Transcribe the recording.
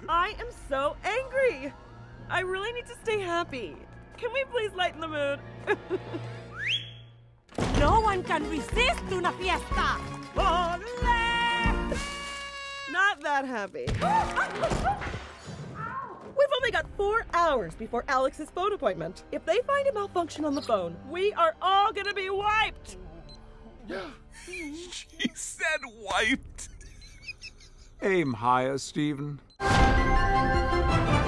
I am so angry. I really need to stay happy. Can we please lighten the mood? No one can resist una fiesta. Ole! Not that happy. We've only got 4 hours before Alex's phone appointment. If they find a malfunction on the phone, we are all gonna be wiped. She said wiped. Aim higher, Stephen.